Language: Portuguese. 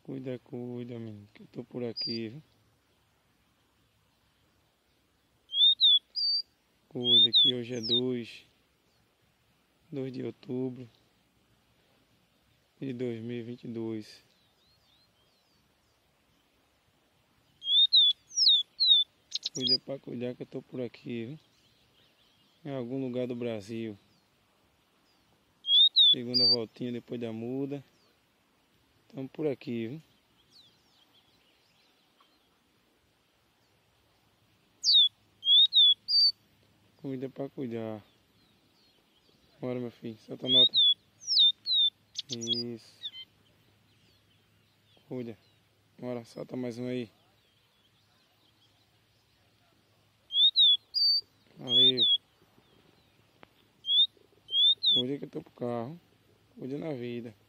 Cuida, cuida, menino, que eu tô por aqui, viu? Cuida que hoje é 2 de outubro de 2022. Cuida pra cuidar que eu tô por aqui, viu? Em algum lugar do Brasil. Segunda voltinha depois da muda. Estamos por aqui, viu? Cuida pra cuidar. Bora, meu filho, solta a nota. Isso. Cuida. Bora, solta mais um aí. Valeu. Cuida que eu tô pro carro. Cuida na vida.